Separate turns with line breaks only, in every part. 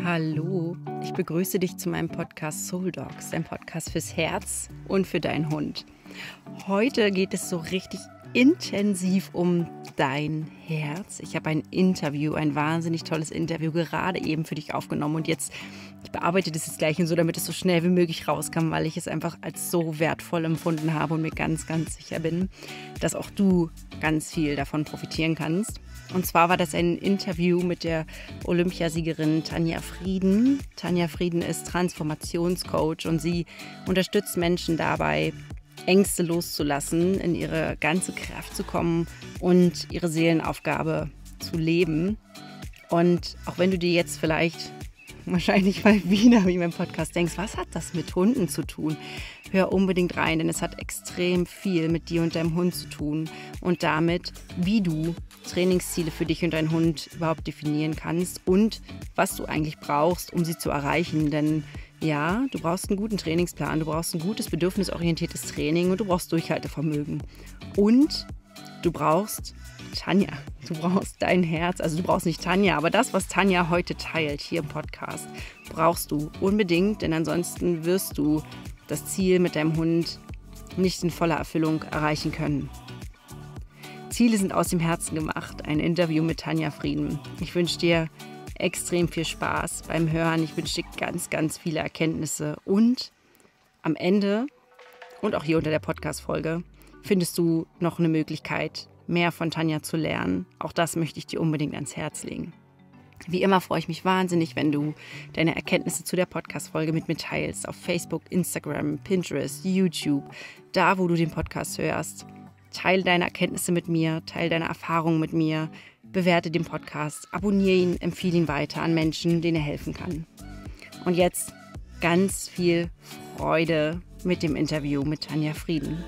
Hallo, ich begrüße dich zu meinem Podcast Soul Dogs, dein Podcast fürs Herz und für deinen Hund. Heute geht es so richtig intensiv um dein Herz. Ich habe ein wahnsinnig tolles Interview gerade eben für dich aufgenommen und ich bearbeite das jetzt gleich und so, damit es so schnell wie möglich rauskam, weil ich es einfach als so wertvoll empfunden habe und mir ganz, ganz sicher bin, dass auch du ganz viel davon profitieren kannst. Und zwar war das ein Interview mit der Olympiasiegerin Tanja Frieden. Tanja Frieden ist Transformationscoach und sie unterstützt Menschen dabei, Ängste loszulassen, in ihre ganze Kraft zu kommen und ihre Seelenaufgabe zu leben. Und auch wenn du dir jetzt vielleicht wahrscheinlich mal wieder wie beim Podcast denkst, was hat das mit Hunden zu tun? Hör unbedingt rein, denn es hat extrem viel mit dir und deinem Hund zu tun und damit, wie du Trainingsziele für dich und deinen Hund überhaupt definieren kannst und was du eigentlich brauchst, um sie zu erreichen. Denn ja, du brauchst einen guten Trainingsplan, du brauchst ein gutes bedürfnisorientiertes Training und du brauchst Durchhaltevermögen. Und du brauchst Tanja, du brauchst dein Herz, also du brauchst nicht Tanja, aber das, was Tanja heute teilt hier im Podcast, brauchst du unbedingt, denn ansonsten wirst du das Ziel mit deinem Hund nicht in voller Erfüllung erreichen können. Ziele sind aus dem Herzen gemacht, ein Interview mit Tanja Frieden. Ich wünsche dir extrem viel Spaß beim Hören, ich wünsche dir ganz, ganz viele Erkenntnisse und am Ende und auch hier unter der Podcast-Folge findest du noch eine Möglichkeit, mehr von Tanja zu lernen. Auch das möchte ich dir unbedingt ans Herz legen. Wie immer freue ich mich wahnsinnig, wenn du deine Erkenntnisse zu der Podcast-Folge mit mir teilst. Auf Facebook, Instagram, Pinterest, YouTube, da wo du den Podcast hörst. Teile deine Erkenntnisse mit mir, teile deine Erfahrungen mit mir, bewerte den Podcast, abonniere ihn, empfehle ihn weiter an Menschen, denen er helfen kann. Und jetzt ganz viel Freude mit dem Interview mit Tanja Frieden.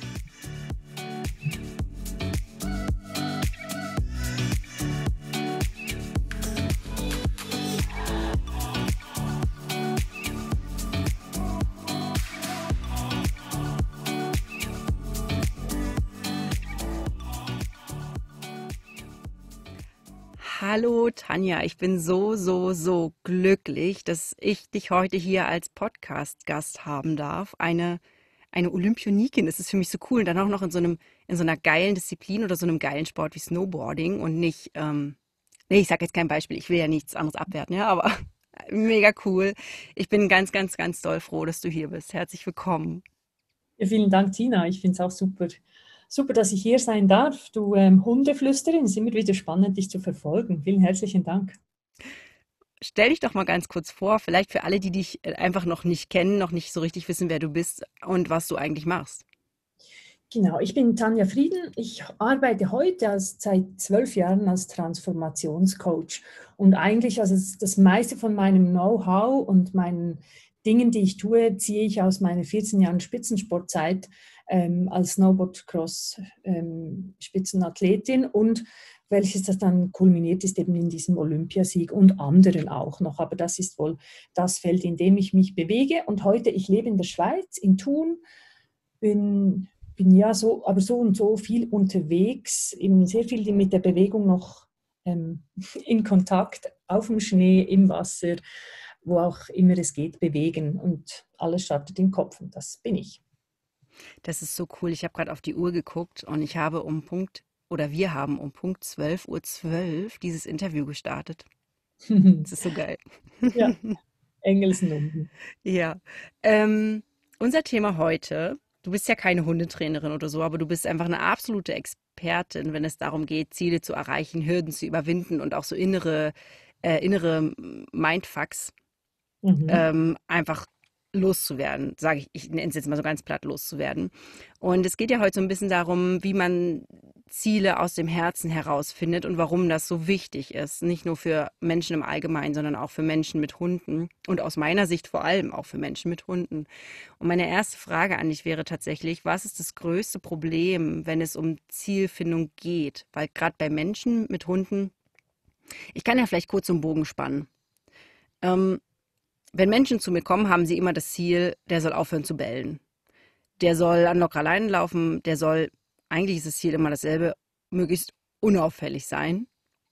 Hallo Tanja, ich bin so glücklich, dass ich dich heute hier als Podcast-Gast haben darf. Eine Olympionikin, das ist für mich so cool. Und dann auch noch in so einer geilen Disziplin oder so einem geilen Sport wie Snowboarding und nicht, nee, ich sage jetzt kein Beispiel, ich will ja nichts anderes abwerten, ja, aber mega cool. Ich bin ganz doll froh, dass du hier bist. Herzlich willkommen.
Ja, vielen Dank, Tina. Ich finde es auch super, dass ich hier sein darf. Du Hundeflüsterin, es ist immer wieder spannend, dich zu verfolgen. Vielen herzlichen Dank.
Stell dich doch mal ganz kurz vor, vielleicht für alle, die dich einfach noch nicht kennen, noch nicht so richtig wissen, wer du bist und was du eigentlich machst.
Genau, ich bin Tanja Frieden. Ich arbeite heute seit 12 Jahren als Transformationscoach. Und eigentlich, also das meiste von meinem Know-how und meinen Dingen, die ich tue, ziehe ich aus meiner 14 Jahren Spitzensportzeit als Snowboard-Cross-Spitzenathletin und welches das dann kulminiert ist eben in diesem Olympiasieg und anderen auch noch. Aber das ist wohl das Feld, in dem ich mich bewege. Und heute, ich lebe in der Schweiz, in Thun, bin ja so, aber so und so viel unterwegs, eben sehr viel mit der Bewegung noch in Kontakt, auf dem Schnee, im Wasser, wo auch immer es geht, bewegen und alles startet im Kopf und das bin ich.
Das ist so cool. Ich habe gerade auf die Uhr geguckt und wir haben um Punkt 12:12 Uhr dieses Interview gestartet. Das ist so geil.
Ja, Engelsnummern.
Ja. Unser Thema heute, du bist ja keine Hundetrainerin oder so, aber du bist einfach eine absolute Expertin, wenn es darum geht, Ziele zu erreichen, Hürden zu überwinden und auch so innere Mindfucks einfach loszuwerden, sage ich nenne es jetzt mal so ganz platt, loszuwerden. Und es geht ja heute so ein bisschen darum, wie man Ziele aus dem Herzen herausfindet und warum das so wichtig ist. Nicht nur für Menschen im Allgemeinen, sondern auch für Menschen mit Hunden und aus meiner Sicht vor allem auch für Menschen mit Hunden. Und meine erste Frage an dich wäre tatsächlich, was ist das größte Problem, wenn es um Zielfindung geht? Weil gerade bei Menschen mit Hunden, ich kann ja vielleicht kurz so einen Bogen spannen. Wenn Menschen zu mir kommen, haben sie immer das Ziel, der soll aufhören zu bellen. Der soll an locker Leinen laufen, eigentlich ist das Ziel immer dasselbe, möglichst unauffällig sein.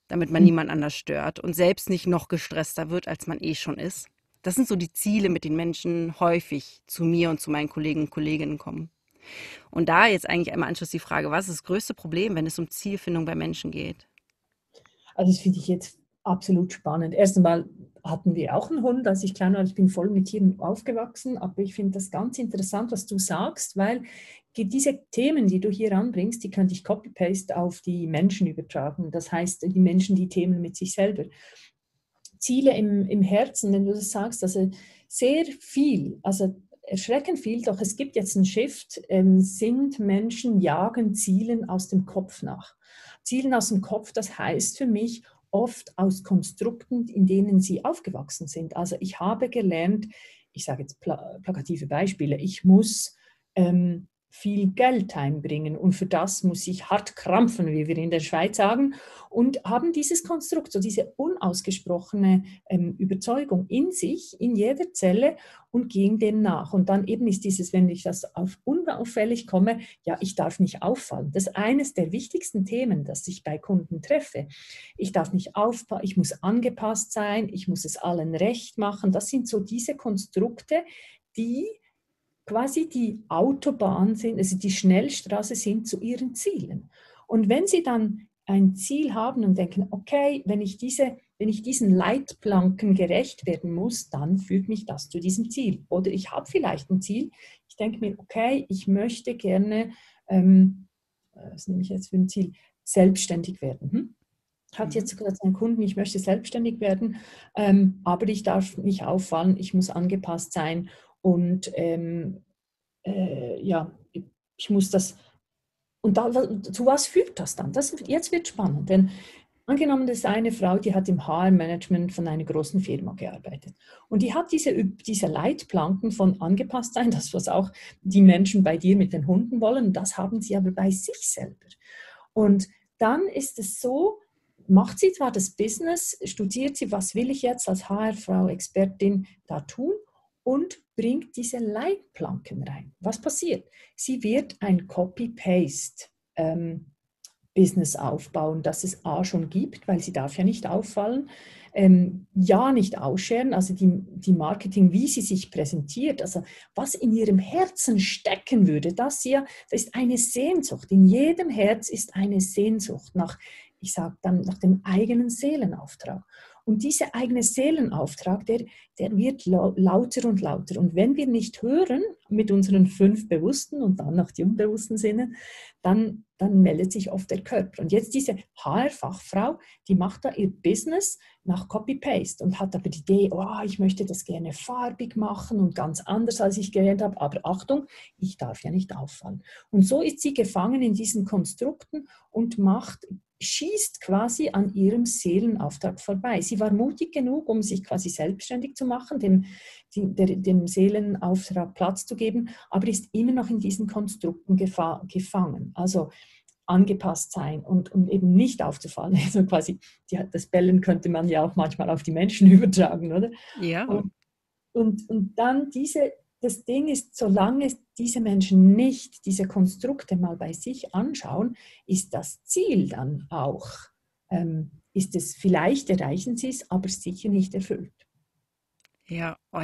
damit man niemand anders stört und selbst nicht noch gestresster wird, als man eh schon ist. Das sind so die Ziele, mit denen Menschen häufig zu mir und zu meinen Kollegen und Kolleginnen kommen. Und da jetzt eigentlich einmal Anschluss die Frage, was ist das größte Problem, wenn es um Zielfindung bei Menschen geht?
Also das finde ich jetzt absolut spannend. Erst einmal hatten wir auch einen Hund, als ich klein war. Ich bin voll mit Tieren aufgewachsen, aber ich finde das ganz interessant, was du sagst, weil diese Themen, die du hier anbringst, die könnte ich copy-paste auf die Menschen übertragen. Das heißt, die Menschen, die Themen mit sich selber. Ziele im Herzen, wenn du das sagst, also sehr viel, also erschreckend viel, doch es gibt jetzt einen Shift, sind Menschen jagen Zielen aus dem Kopf nach. Zielen aus dem Kopf, das heißt für mich oft aus Konstrukten, in denen sie aufgewachsen sind. Also ich habe gelernt, ich sage jetzt plakative Beispiele, ich muss viel Geld einbringen und für das muss ich hart krampfen, wie wir in der Schweiz sagen, und haben dieses Konstrukt, so diese unausgesprochene Überzeugung in sich, in jeder Zelle und gehen dem nach. Und dann eben ist dieses, wenn ich das auf unauffällig komme, ja, ich darf nicht auffallen. Das ist eines der wichtigsten Themen, das ich bei Kunden treffe. Ich darf nicht auffallen, ich muss angepasst sein, ich muss es allen recht machen. Das sind so diese Konstrukte, die quasi die Autobahn sind, also die Schnellstraße sind zu ihren Zielen. Und wenn Sie dann ein Ziel haben und denken, okay, wenn ich diesen Leitplanken gerecht werden muss, dann führt mich das zu diesem Ziel. Oder ich habe vielleicht ein Ziel, ich denke mir, okay, ich möchte gerne, was nehme ich jetzt für ein Ziel, selbstständig werden. Hat jetzt gesagt, ein Kunden, ich möchte selbstständig werden, aber ich darf nicht auffallen, ich muss angepasst sein und ja, ich muss das. Und zu was führt das dann? Jetzt wird spannend, denn angenommen, das ist eine Frau, die hat im HR-Management von einer großen Firma gearbeitet. Und die hat diese Leitplanken von angepasst sein, das, was auch die Menschen bei dir mit den Hunden wollen, das haben sie aber bei sich selber. Und dann ist es so, macht sie zwar das Business, studiert sie, was will ich jetzt als HR-Frau, Expertin da tun und bringt diese Leitplanken rein. Was passiert? Sie wird ein Copy-Paste Business aufbauen, das es A schon gibt, weil sie darf ja nicht auffallen, ja nicht ausscheren, also die Marketing, wie sie sich präsentiert, also was in ihrem Herzen stecken würde, das ist eine Sehnsucht. In jedem Herz ist eine Sehnsucht nach, ich sage dann, nach dem eigenen Seelenauftrag. Und dieser eigene Seelenauftrag, der wird lauter und lauter. Und wenn wir nicht hören mit unseren 5 bewussten und dann nach die unbewussten Sinnen, dann meldet sich oft der Körper. Und jetzt diese HR-Fachfrau, die macht da ihr Business nach Copy-Paste und hat aber die Idee, oh, ich möchte das gerne farbig machen und ganz anders, als ich gelernt habe. Aber Achtung, ich darf ja nicht auffallen. Und so ist sie gefangen in diesen Konstrukten und schießt quasi an ihrem Seelenauftrag vorbei. Sie war mutig genug, um sich quasi selbstständig zu machen, dem Seelenauftrag Platz zu geben, aber ist immer noch in diesen Konstrukten gefangen. Also angepasst sein und eben nicht aufzufallen. Also quasi das Bellen könnte man ja auch manchmal auf die Menschen übertragen, oder?
Ja.
Und dann das Ding ist, solange diese Menschen nicht diese Konstrukte mal bei sich anschauen, ist das Ziel dann auch, ist es vielleicht erreichen sie es, aber sicher nicht erfüllt.
Ja, oh,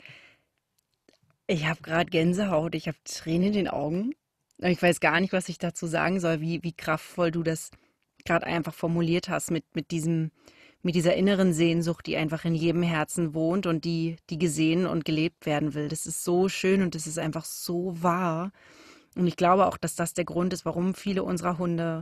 ich hab gerade Gänsehaut, ich habe Tränen in den Augen. Und ich weiß gar nicht, was ich dazu sagen soll, wie kraftvoll du das gerade einfach formuliert hast mit dieser inneren Sehnsucht, die einfach in jedem Herzen wohnt und die gesehen und gelebt werden will. Das ist so schön und das ist einfach so wahr. Und ich glaube auch, dass das der Grund ist, warum viele unserer Hunde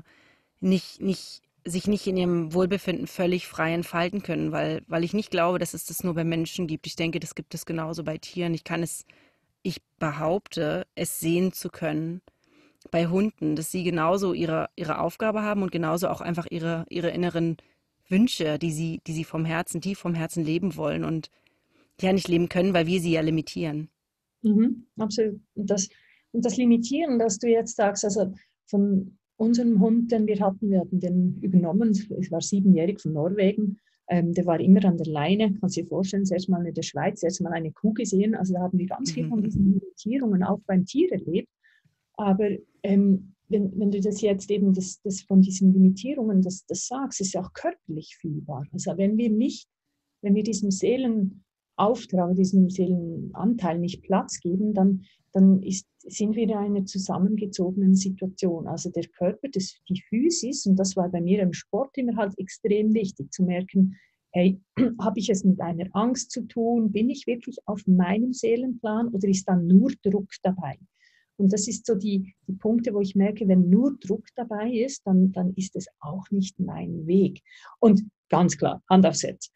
sich nicht in ihrem Wohlbefinden völlig frei entfalten können, weil ich nicht glaube, dass es das nur bei Menschen gibt. Ich denke, das gibt es genauso bei Tieren. Ich behaupte, es sehen zu können bei Hunden, dass sie genauso ihre Aufgabe haben und genauso auch einfach ihre inneren Wünsche, die sie tief vom Herzen leben wollen und ja nicht leben können, weil wir sie ja limitieren.
Absolut. Und das Limitieren, das du jetzt sagst, also von unserem Hund, den wir hatten, wir hatten den übernommen, es war 7-jährig von Norwegen, der war immer an der Leine, kannst du dir vorstellen, das erste Mal in der Schweiz, das erste Mal eine Kuh gesehen, also da haben wir ganz viel von diesen Limitierungen auch beim Tier erlebt, aber wenn du das jetzt eben das von diesen Limitierungen das sagst, ist ja auch körperlich fühlbar. Also wenn wir diesem Seelenauftrag, diesem Seelenanteil nicht Platz geben, dann sind wir in einer zusammengezogenen Situation. Also der Körper, die Physis, und das war bei mir im Sport immer halt extrem wichtig, zu merken, hey, habe ich es mit einer Angst zu tun? Bin ich wirklich auf meinem Seelenplan oder ist da nur Druck dabei? Und das ist so die Punkte, wo ich merke, wenn nur Druck dabei ist, dann ist es auch nicht mein Weg. Und ganz klar, Hand aufs Herz.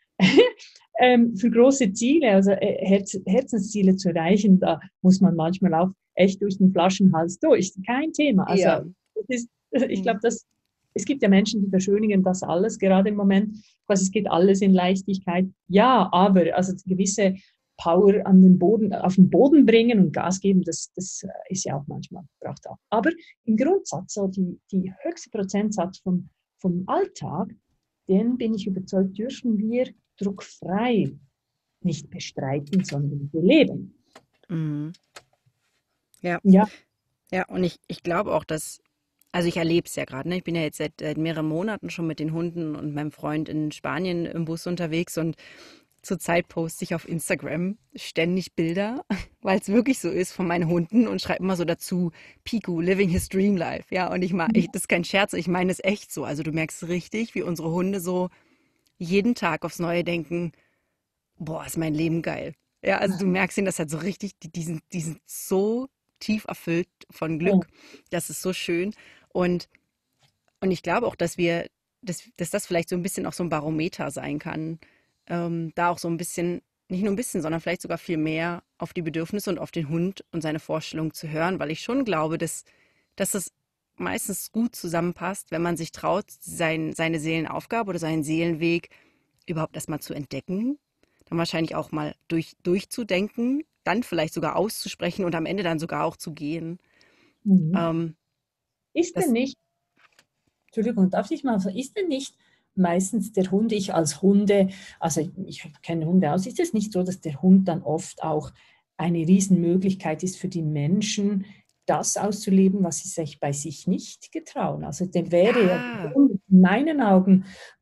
Für große Ziele, also Herzensziele zu erreichen, da muss man manchmal auch echt durch den Flaschenhals durch. Kein Thema.
Ja.
Also ich glaube, es gibt ja Menschen, die beschönigen das alles gerade im Moment. Quasi es geht alles in Leichtigkeit. Ja, aber also gewisse Power auf den Boden bringen und Gas geben, das ist ja auch manchmal, braucht auch. Aber im Grundsatz, so die höchste Prozentsatz vom Alltag, den bin ich überzeugt, dürfen wir druckfrei nicht bestreiten, sondern beleben.
Mhm. Ja.
Ja.
Ja, und ich glaube auch, also ich erlebe es ja gerade, ne? Ich bin ja jetzt seit mehreren Monaten schon mit den Hunden und meinem Freund in Spanien im Bus unterwegs und zurzeit poste ich auf Instagram ständig Bilder, weil es wirklich so ist von meinen Hunden und schreibe immer so dazu, Piku, living his dream life. Ja, und das ist kein Scherz, ich meine es echt so. Also du merkst richtig, wie unsere Hunde so jeden Tag aufs Neue denken, boah, ist mein Leben geil. Ja, also du merkst ihnen das halt so richtig, die sind so tief erfüllt von
Ja.
Glück. Das ist so schön. Und, und ich glaube auch, dass das vielleicht so ein bisschen auch so ein Barometer sein kann. Da auch so ein bisschen, nicht nur ein bisschen, sondern vielleicht sogar viel mehr auf die Bedürfnisse und auf den Hund und seine Vorstellungen zu hören, weil ich schon glaube, dass das meistens gut zusammenpasst, wenn man sich traut, seine Seelenaufgabe oder seinen Seelenweg überhaupt erstmal zu entdecken, dann wahrscheinlich auch mal durchzudenken, dann vielleicht sogar auszusprechen und am Ende dann sogar auch zu gehen.
Mhm.
Ähm,
Ist denn
das,
nicht, Entschuldigung, darf ich mal sagen, ist denn nicht meistens der Hund, ich als Hunde, also ich kenne Hunde aus, ist es nicht so, dass der Hund dann oft auch eine Riesenmöglichkeit ist für die Menschen, das auszuleben, was sie sich bei sich nicht getrauen? Also der wäre ja der
ja,
Hund in meinen Augen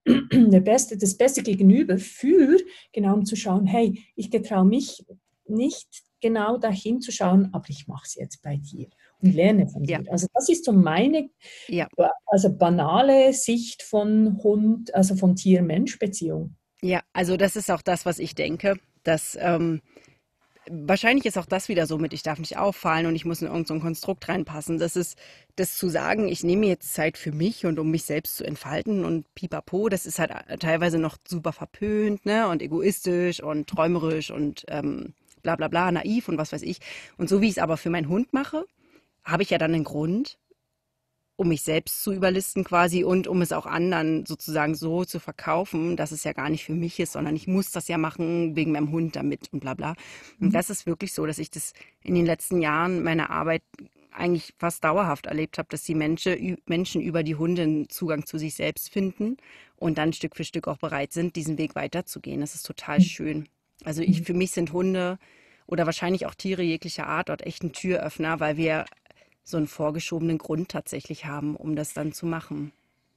das beste Gegenüber für, genau um zu schauen, hey, ich getraue mich nicht genau dahin zu schauen, aber ich mache es jetzt bei dir und lerne von
ja,
dir. Also das ist so meine
ja,
also banale Sicht von Hund, also von Tier-Mensch-Beziehung.
ja. Also das ist auch das, was ich denke, dass wahrscheinlich ist auch das wieder so mit, ich darf nicht auffallen und ich muss in irgendein so ein Konstrukt reinpassen. Das ist, das zu sagen, ich nehme jetzt Zeit für mich und um mich selbst zu entfalten und pipapo, das ist halt teilweise noch super verpönt, ne? Und egoistisch und träumerisch und bla bla bla, naiv und was weiß ich. Und so wie ich es aber für meinen Hund mache, habe ich ja dann einen Grund, um mich selbst zu überlisten quasi und um es auch anderen sozusagen so zu verkaufen, dass es ja gar nicht für mich ist, sondern ich muss das ja machen wegen meinem Hund damit und bla bla. Und
Mhm.
das ist wirklich so, dass ich das in den letzten Jahren meiner Arbeit eigentlich fast dauerhaft erlebt habe, dass die Menschen über die Hunde einen Zugang zu sich selbst finden und dann Stück für Stück auch bereit sind, diesen Weg weiterzugehen. Das ist total schön. Also
Mhm.
für mich sind Hunde oder wahrscheinlich auch Tiere jeglicher Art dort echt ein Türöffner, weil wir so einen vorgeschobenen Grund tatsächlich haben, um das dann zu machen.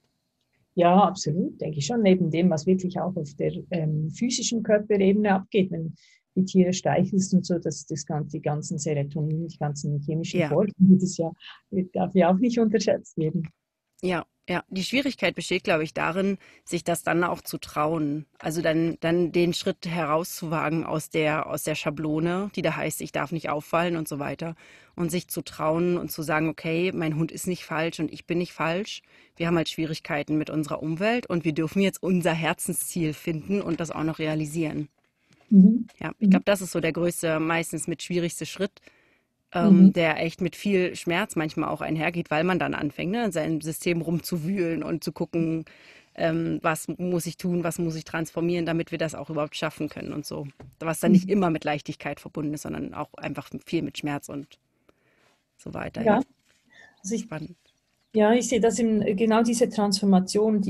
Ja, absolut, denke ich schon, neben dem, was wirklich auch auf der physischen Körperebene abgeht, wenn die Tiere streichelst und so, die ganzen Serotonin, die ganzen chemischen
Ja,
Vorgänge, darf ja auch nicht unterschätzt werden.
ja, ja. Die Schwierigkeit besteht, glaube ich, darin, sich das dann auch zu trauen. Also dann den Schritt herauszuwagen aus der Schablone, die da heißt, ich darf nicht auffallen und so weiter. Und sich zu trauen und zu sagen, okay, mein Hund ist nicht falsch und ich bin nicht falsch. Wir haben halt Schwierigkeiten mit unserer Umwelt und wir dürfen jetzt unser Herzensziel finden und das auch noch realisieren.
Mhm.
Ja, ich
Mhm.
glaube, das ist so der größte, meistens mit schwierigste Schritt,
Mhm.
der echt mit viel Schmerz manchmal auch einhergeht, weil man dann anfängt, ne, in seinem System rumzuwühlen und zu gucken, was muss ich tun, was muss ich transformieren, damit wir das auch überhaupt schaffen können und so. Was dann nicht
Mhm.
immer mit Leichtigkeit verbunden ist, sondern auch einfach viel mit Schmerz und so weiter. Ja,
Ja, also
spannend.
ja, ich sehe das genau diese Transformation,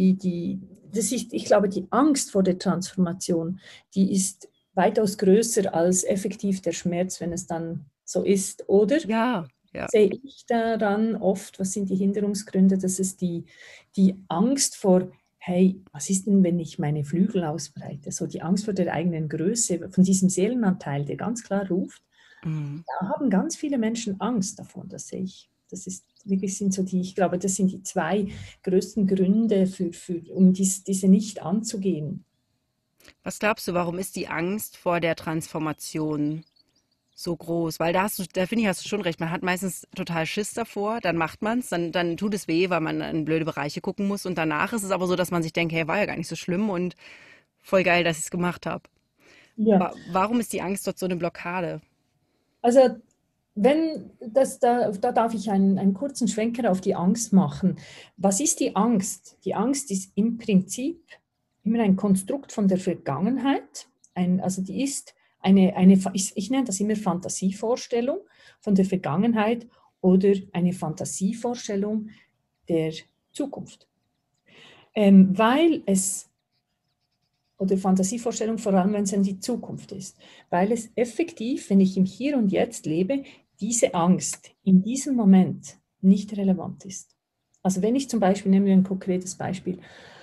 ich glaube, die Angst vor der Transformation, die ist weitaus größer als effektiv der Schmerz, wenn es dann so ist, oder?
Ja, Ja.
sehe ich daran oft, was sind die Hinderungsgründe, dass es die Angst vor, hey, was ist denn, wenn ich meine Flügel ausbreite? So die Angst vor der eigenen Größe, von diesem Seelenanteil, der ganz klar ruft.
Mhm.
Da haben ganz viele Menschen Angst davon, das sehe ich. Das ist wirklich sind so die, ich glaube, das sind die zwei größten Gründe, um diese nicht anzugehen.
Was glaubst du, warum ist die Angst vor der Transformation so groß? Weil da finde ich, hast du schon recht. Man hat meistens total Schiss davor, dann macht man es, dann tut es weh, weil man in blöde Bereiche gucken muss. Und danach ist es aber so, dass man sich denkt, hey, war ja gar nicht so schlimm und voll geil, dass ich es gemacht habe.
Ja,
Warum ist die Angst dort so eine Blockade?
also wenn da darf ich einen kurzen Schwenker auf die Angst machen. Was ist die Angst? Die Angst ist im Prinzip immer ein Konstrukt von der Vergangenheit. Also die ist ich nenne das immer Fantasievorstellung von der Vergangenheit oder eine Fantasievorstellung der Zukunft. Weil es oder Fantasievorstellung, vor allem wenn es an die Zukunft ist. Weil es effektiv, wenn ich im Hier und Jetzt lebe, diese Angst in diesem Moment nicht relevant ist. Also wenn ich zum Beispiel, nehmen wir ein konkretes Beispiel,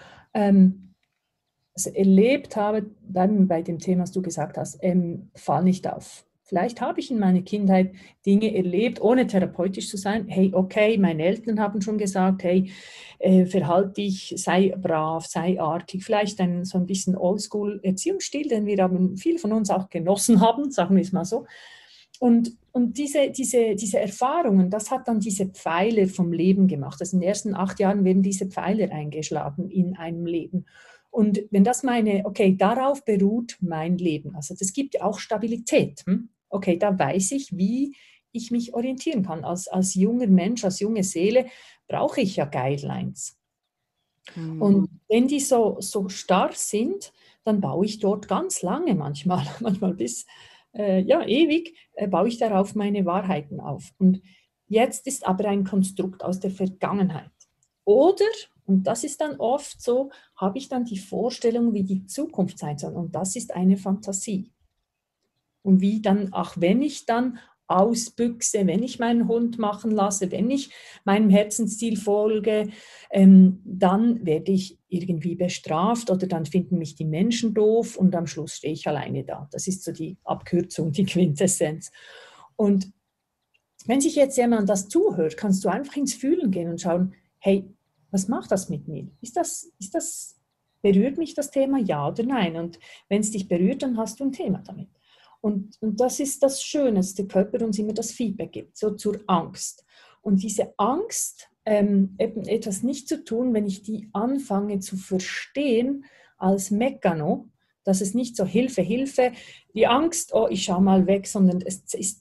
also erlebt habe, bleiben wir bei dem Thema, was du gesagt hast, fall nicht auf. Vielleicht habe ich in meiner Kindheit Dinge erlebt, ohne therapeutisch zu sein. Hey, okay, meine Eltern haben schon gesagt, hey, verhalte dich, sei brav, sei artig. Vielleicht so ein bisschen Oldschool-Erziehungsstil, den wir aber viele von uns auch genossen haben, sagen wir es mal so. Und diese Erfahrungen, das hat dann diese Pfeiler vom Leben gemacht. Also in den ersten 8 Jahren werden diese Pfeiler eingeschlagen in einem Leben. Und wenn das okay, darauf beruht mein Leben. Also das gibt ja auch Stabilität. Okay, da weiß ich, wie ich mich orientieren kann. Als junger Mensch, als junge Seele brauche ich ja Guidelines.
Hm.
Und wenn die so starr sind, dann baue ich dort ganz lange, manchmal, manchmal bis ja, ewig, baue ich darauf meine Wahrheiten auf. Und jetzt ist aber ein Konstrukt aus der Vergangenheit. Oder, und das ist dann oft so, habe ich dann die Vorstellung, wie die Zukunft sein soll. Und das ist eine Fantasie. Und wie dann, auch wenn ich dann ausbüchse, wenn ich meinen Hund machen lasse, wenn ich meinem Herzensziel folge, dann werde ich irgendwie bestraft oder dann finden mich die Menschen doof und am Schluss stehe ich alleine da. Das ist so die Abkürzung, die Quintessenz. Und wenn sich jetzt jemand das zuhört, kannst du einfach ins Fühlen gehen und schauen, hey, was macht das mit mir? Berührt mich das Thema, ja oder nein? Und wenn es dich berührt, dann hast du ein Thema damit. Und das ist das Schöne, dass der Körper uns immer das Feedback gibt, so zur Angst. Und diese Angst, eben etwas nicht zu tun, wenn ich die anfange zu verstehen als Mekano, dass es nicht so Hilfe, Hilfe, die Angst, oh, ich schaue mal weg, sondern es ist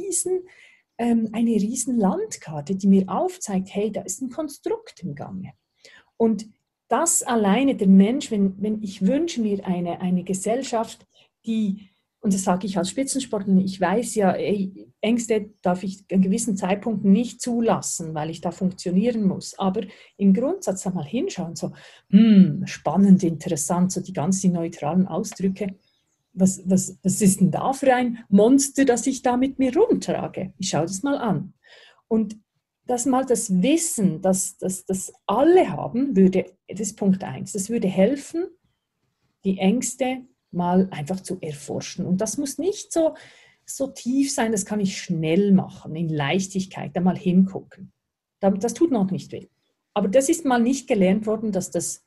eine riesen Landkarte, die mir aufzeigt, hey, da ist ein Konstrukt im Gange. Und das alleine, der Mensch, wenn ich wünsche mir eine Gesellschaft, die, und das sage ich als Spitzensportler, ich weiß ja, ey, Ängste darf ich an gewissen Zeitpunkten nicht zulassen, weil ich da funktionieren muss. Aber im Grundsatz da mal hinschauen, so, spannend, interessant, so die ganzen neutralen Ausdrücke. Was ist denn da für ein Monster, das ich da mit mir rumtrage? Ich schaue das mal an. Und das Wissen, das alle haben, das ist Punkt 1, das würde helfen, die Ängste mal einfach zu erforschen. Und das muss nicht so tief sein, das kann ich schnell machen, in Leichtigkeit, da mal hingucken. Das tut noch nicht weh. Aber das ist mal nicht gelernt worden, dass das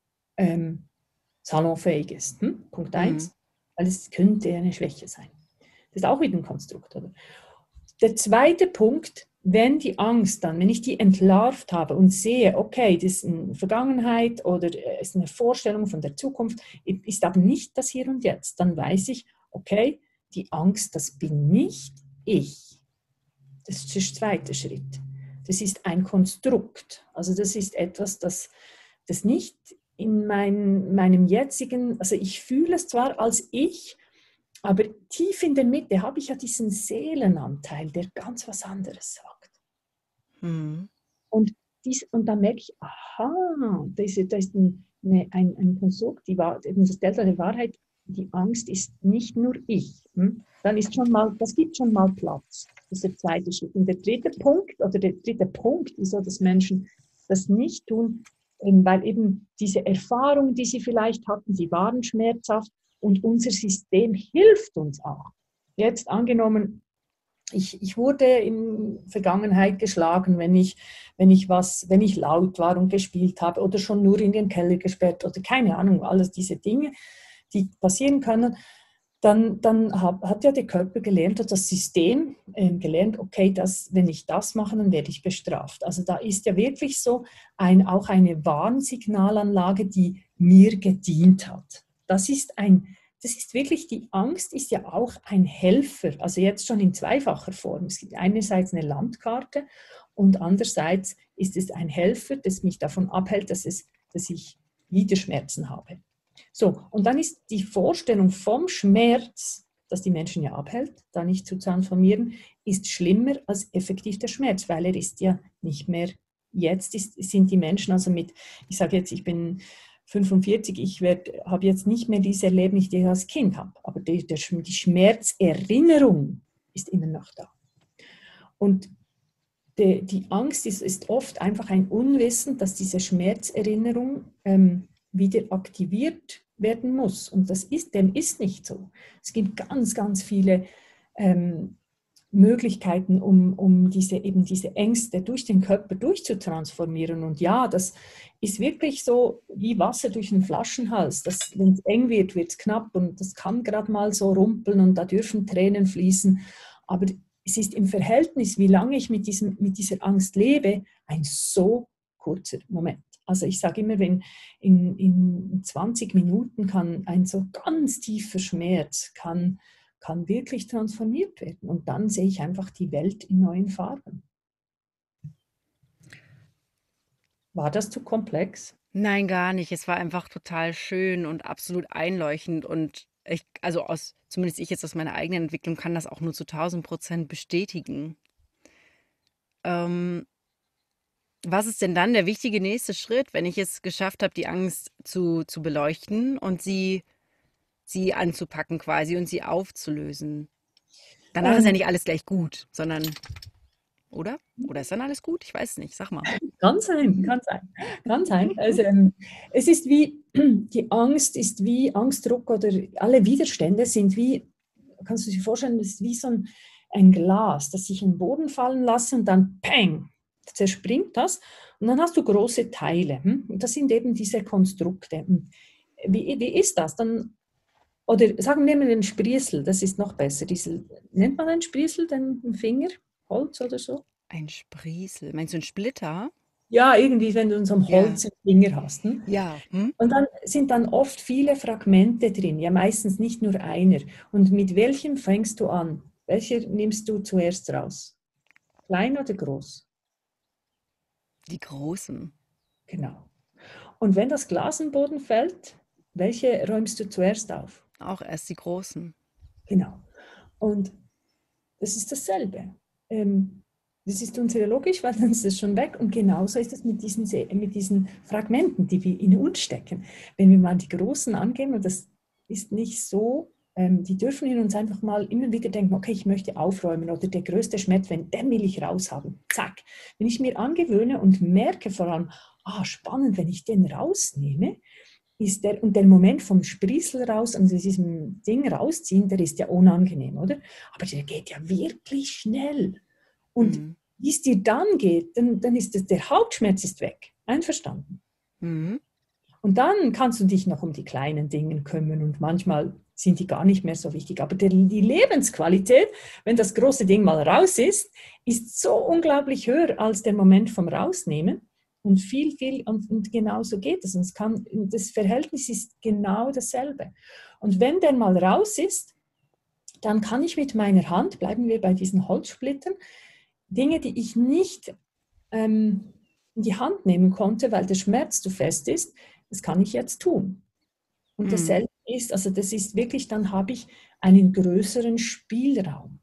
salonfähig ist. Punkt
Hm.
1, weil es könnte eine Schwäche sein. Das ist auch wieder ein Konstrukt, oder? Der zweite Punkt, wenn ich die entlarvt habe und sehe, okay, das ist eine Vergangenheit oder ist eine Vorstellung von der Zukunft, ist aber nicht das Hier und Jetzt, dann weiß ich, okay, die Angst, das bin nicht ich. Das ist der zweite Schritt. Das ist ein Konstrukt. Also das ist etwas, das nicht in meinem jetzigen, also ich fühle es zwar als ich, aber tief in der Mitte habe ich ja diesen Seelenanteil, der ganz was anderes sagt.
Hm.
Und dann merke ich, aha, da ist ein Konstrukt, das Delta der Wahrheit, die Angst ist nicht nur ich. Dann ist das gibt schon mal Platz. Das ist der zweite Schritt. Und der dritte Punkt, wieso dass Menschen das nicht tun, weil eben diese Erfahrungen, die sie vielleicht hatten, die waren schmerzhaft und unser System hilft uns auch. Jetzt angenommen, ich wurde in der Vergangenheit geschlagen, wenn ich laut war und gespielt habe oder schon nur in den Keller gesperrt oder keine Ahnung, alles diese Dinge, die passieren können. Dann hat ja der Körper gelernt, hat das System gelernt, okay, wenn ich das mache, dann werde ich bestraft. Also da ist ja wirklich so auch eine Warnsignalanlage, die mir gedient hat. Das ist wirklich, die Angst ist ja auch ein Helfer, also jetzt schon in zweifacher Form. Es gibt einerseits eine Landkarte und andererseits ist es ein Helfer, das mich davon abhält, dass ich wieder Schmerzen habe. So, und dann ist die Vorstellung vom Schmerz, das die Menschen ja abhält, da nicht zu transformieren, ist schlimmer als effektiv der Schmerz, weil er ist ja nicht mehr, sind die Menschen also ich sage jetzt, ich bin 45, ich habe jetzt nicht mehr diese Erlebnisse, die ich als Kind habe, aber die Schmerzerinnerung ist immer noch da. Und die Angst ist oft einfach ein Unwissen, dass diese Schmerzerinnerung wieder aktiviert werden muss. Und dem ist nicht so. Es gibt ganz, ganz viele Möglichkeiten, um diese Ängste durch den Körper durchzutransformieren. Und ja, das ist wirklich so wie Wasser durch einen Flaschenhals. Wenn es eng wird, wird es knapp und das kann gerade mal so rumpeln und da dürfen Tränen fließen. Aber es ist im Verhältnis, wie lange ich mit dieser Angst lebe, ein so kurzer Moment. Also ich sage immer, wenn in 20 Minuten kann ein so ganz tiefer Schmerz kann wirklich transformiert werden. Und dann sehe ich einfach die Welt in neuen Farben. War das zu komplex?
Nein, gar nicht. Es war einfach total schön und absolut einleuchtend. Und zumindest ich jetzt aus meiner eigenen Entwicklung kann das auch nur zu 1000% bestätigen. Was ist denn dann der wichtige nächste Schritt, wenn ich es geschafft habe, die Angst zu beleuchten und sie anzupacken quasi und sie aufzulösen? Danach ist ja nicht alles gleich gut, sondern, oder? Oder ist dann alles gut? Ich weiß es nicht. Sag mal.
Kann sein, kann sein, kann sein. Also, es ist wie, die Angst ist wie Angstdruck oder alle Widerstände sind wie, kannst du dir vorstellen, das ist wie so ein Glas, das sich in den Boden fallen lässt und dann peng, zerspringt das und dann hast du große Teile. Und das sind eben diese Konstrukte. Wie ist das? Oder sagen wir mal den Sprießel, das ist noch besser. Nennt man einen Sprießel, den Finger, Holz oder so?
Ein Sprießel. Meinst du ein Splitter?
Ja, irgendwie, wenn du so ein Holz im Finger hast.
Ja.
Und dann sind dann oft viele Fragmente drin, ja meistens nicht nur einer. Und mit welchem fängst du an? Welche nimmst du zuerst raus? Klein oder groß?
Die großen.
Genau. Und wenn das Glas im Boden fällt, welche räumst du zuerst auf?
Auch erst die großen.
Genau. Und das ist dasselbe. Das ist unsere Logik, weil dann ist es schon weg. Und genauso ist es mit diesen Fragmenten, die wir in uns stecken. Wenn wir mal die Großen angehen, und das ist nicht so, die dürfen in uns einfach mal immer wieder denken, okay, ich möchte aufräumen oder der größte Schmerz, den will ich raushaben. Zack. Wenn ich mir angewöhne und merke vor allem, spannend, wenn ich den rausnehme, und der Moment vom Sprießel raus und aus diesem Ding rausziehen, der ist ja unangenehm, oder? Aber der geht ja wirklich schnell. Und wie es dir dann geht, dann ist der Hauptschmerz ist weg. Einverstanden?
Mhm.
Und dann kannst du dich noch um die kleinen Dinge kümmern und manchmal sind die gar nicht mehr so wichtig. Aber die Lebensqualität, wenn das große Ding mal raus ist so unglaublich höher als der Moment vom Rausnehmen. Und und genau so geht es. Und das Verhältnis ist genau dasselbe. Und wenn der mal raus ist, dann kann ich mit meiner Hand, bleiben wir bei diesen Holzsplittern, Dinge, die ich nicht in die Hand nehmen konnte, weil der Schmerz zu fest ist, das kann ich jetzt tun. Und dasselbe ist, also das ist wirklich, dann habe ich einen größeren Spielraum.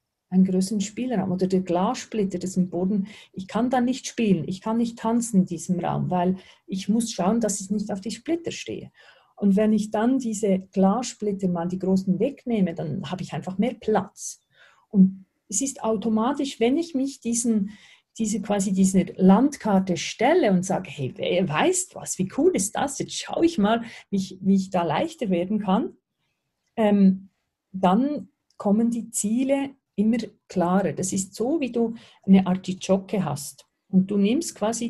Oder der Glassplitter, das im Boden, ich kann da nicht spielen, ich kann nicht tanzen in diesem Raum, weil ich muss schauen, dass ich nicht auf die Splitter stehe. Und wenn ich dann diese Glassplitter mal die großen wegnehme, dann habe ich einfach mehr Platz. Und es ist automatisch, wenn ich mich diese Landkarte stelle und sage, hey, wer weiß was, wie cool ist das? Jetzt schaue ich mal, wie ich da leichter werden kann. Dann kommen die Ziele immer klarer. Das ist so, wie du eine Artischocke hast. Und du nimmst quasi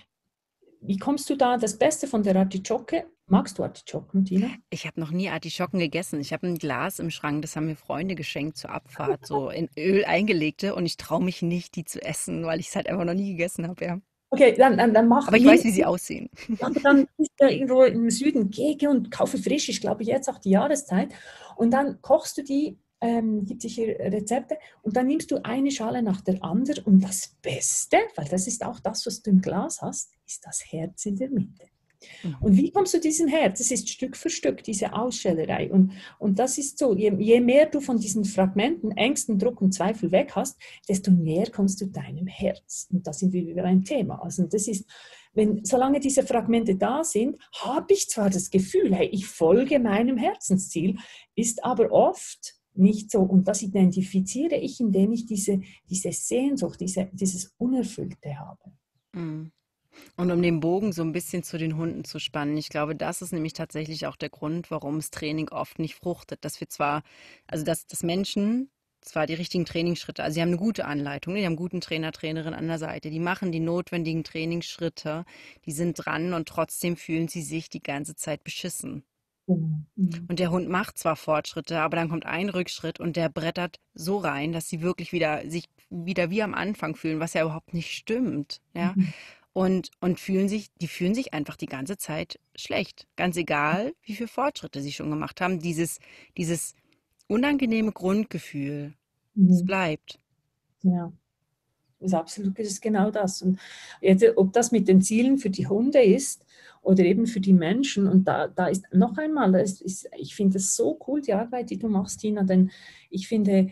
wie kommst du da, das Beste von der Artischocke? Magst du Artischocken, Tina?
Ich habe noch nie Artischocken gegessen. Ich habe ein Glas im Schrank, das haben mir Freunde geschenkt zur Abfahrt, so in Öl eingelegte und ich traue mich nicht, die zu essen, weil ich es halt einfach noch nie gegessen habe, ja.
Okay,
Aber ich weiß, wie sie aussehen.
aber dann ist ja irgendwo im Süden, geh und kaufe frisch, ich glaube jetzt auch die Jahreszeit. Und dann kochst du die, gibt es hier Rezepte, und dann nimmst du eine Schale nach der anderen. Und das Beste, weil das ist auch das, was du im Glas hast, ist das Herz in der Mitte. Und
Mhm.
wie kommst du diesem Herz? Das ist Stück für Stück, diese Ausschälerei. Und das ist so, je mehr du von diesen Fragmenten, Ängsten, Druck und Zweifel weg hast, desto näher kommst du deinem Herz. Und da sind wir wieder beim Thema. Also das ist, solange diese Fragmente da sind, habe ich zwar das Gefühl, hey, ich folge meinem Herzensziel, ist aber oft nicht so. Und das identifiziere ich, indem ich diese Sehnsucht, dieses Unerfüllte habe.
Mhm. Und um den Bogen so ein bisschen zu den Hunden zu spannen, ich glaube, das ist nämlich tatsächlich auch der Grund, warum das Training oft nicht fruchtet. Dass wir zwar, also dass Menschen zwar die richtigen Trainingsschritte, also sie haben eine gute Anleitung, ne, die haben einen guten Trainer, Trainerin an der Seite, die machen die notwendigen Trainingsschritte, die sind dran und trotzdem fühlen sie sich die ganze Zeit beschissen.
Mhm.
Und der Hund macht zwar Fortschritte, aber dann kommt ein Rückschritt und der brettert so rein, dass sie wirklich wieder sich wieder wie am Anfang fühlen, was ja überhaupt nicht stimmt, ja?
Mhm.
Und die fühlen sich einfach die ganze Zeit schlecht. Ganz egal, wie viel Fortschritte sie schon gemacht haben. Dieses unangenehme Grundgefühl, es
Mhm.
bleibt.
Ja. Das ist genau das. Und jetzt, ob das mit den Zielen für die Hunde ist oder eben für die Menschen, und da ist noch einmal, ich finde es so cool, die Arbeit, die du machst, Tina, denn ich finde,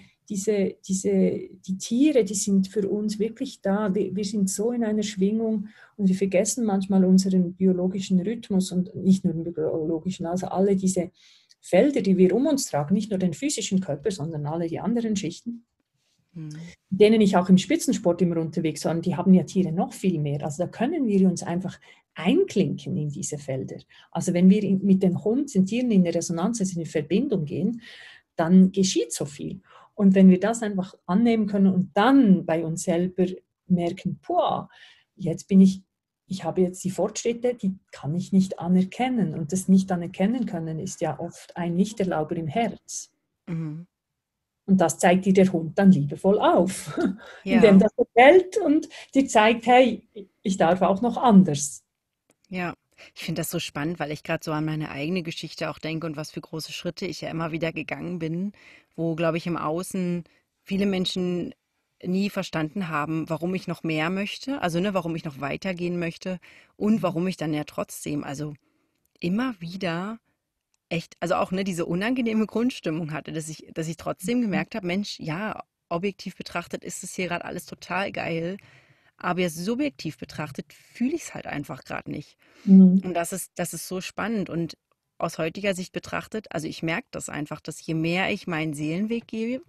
die Tiere, die sind für uns wirklich da. Wir sind so in einer Schwingung und wir vergessen manchmal unseren biologischen Rhythmus und nicht nur den biologischen, also alle diese Felder, die wir um uns tragen, nicht nur den physischen Körper, sondern alle die anderen Schichten,
Hm.
denen ich auch im Spitzensport immer unterwegs war, und die haben ja Tiere noch viel mehr. Also da können wir uns einfach einklinken in diese Felder. Also wenn wir mit den Hunden, den Tieren in Resonanz, also in Verbindung gehen, dann geschieht so viel. Und wenn wir das einfach annehmen können und dann bei uns selber merken, boah, jetzt ich habe jetzt die Fortschritte, die kann ich nicht anerkennen. Und das nicht anerkennen können ist ja oft ein Nichterlauber im Herz.
Mhm.
Und das zeigt dir der Hund dann liebevoll auf, indem
Ja,
das er hält und dir zeigt, hey, ich darf auch noch anders.
ja. Ich finde das so spannend, weil ich gerade so an meine eigene Geschichte auch denke und was für große Schritte ich ja immer wieder gegangen bin, wo, glaube ich, im Außen viele Menschen nie verstanden haben, warum ich noch mehr möchte, also ne, warum ich noch weitergehen möchte und warum ich dann ja trotzdem, also immer wieder echt, also auch ne, diese unangenehme Grundstimmung hatte, dass ich trotzdem gemerkt habe, Mensch, ja, objektiv betrachtet ist es hier gerade alles total geil, aber jetzt subjektiv betrachtet fühle ich es halt einfach gerade nicht.
Mhm.
Und das ist so spannend und aus heutiger Sicht betrachtet, also ich merke das einfach, dass je mehr ich meinen Seelenweg gehe,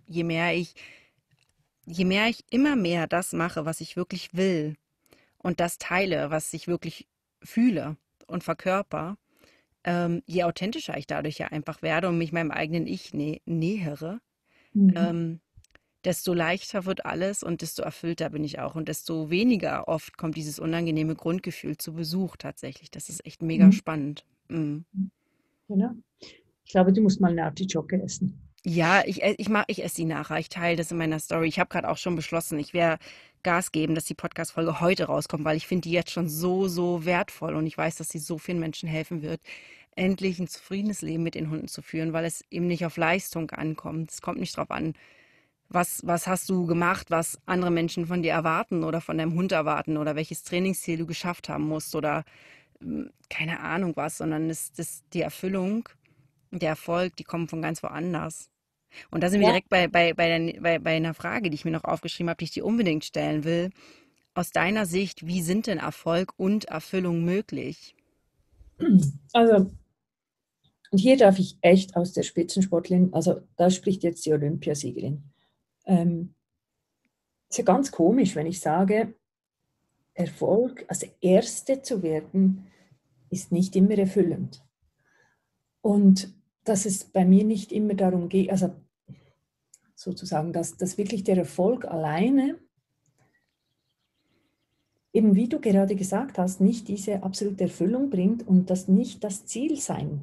je mehr ich immer mehr das mache, was ich wirklich will und das teile, was ich wirklich fühle und verkörper, je authentischer ich dadurch ja einfach werde und mich meinem eigenen Ich nähere,
Mhm.
ähm, desto leichter wird alles und desto erfüllter bin ich auch und desto weniger oft kommt dieses unangenehme Grundgefühl zu Besuch tatsächlich. Das ist echt mega
Mhm.
spannend. Mm.
Genau. Ich glaube, du musst mal eine Artischocke essen.
Ja, ich esse sie nachher. Ich teile das in meiner Story. Ich habe gerade auch schon beschlossen, ich werde Gas geben, dass die Podcast-Folge heute rauskommt, weil ich finde die jetzt schon so, so wertvoll und ich weiß, dass sie so vielen Menschen helfen wird, endlich ein zufriedenes Leben mit den Hunden zu führen, weil es eben nicht auf Leistung ankommt. Es kommt nicht darauf an, was hast du gemacht, was andere Menschen von dir erwarten oder von deinem Hund erwarten oder welches Trainingsziel du geschafft haben musst oder keine Ahnung was, sondern die Erfüllung, der Erfolg, die kommen von ganz woanders. Und da sind wir
Ja,
direkt bei einer Frage, die ich mir noch aufgeschrieben habe, die ich dir unbedingt stellen will. Aus deiner Sicht, wie sind denn Erfolg und Erfüllung möglich?
also, und hier darf ich echt aus der Spitzensportlerin, also da spricht jetzt die Olympiasiegerin. Ähm, ist ja ganz komisch, wenn ich sage, Erfolg, also Erste zu werden, ist nicht immer erfüllend. Und dass es bei mir nicht immer darum geht, also sozusagen, dass wirklich der Erfolg alleine, eben wie du gerade gesagt hast, nicht diese absolute Erfüllung bringt und das nicht das Ziel sein,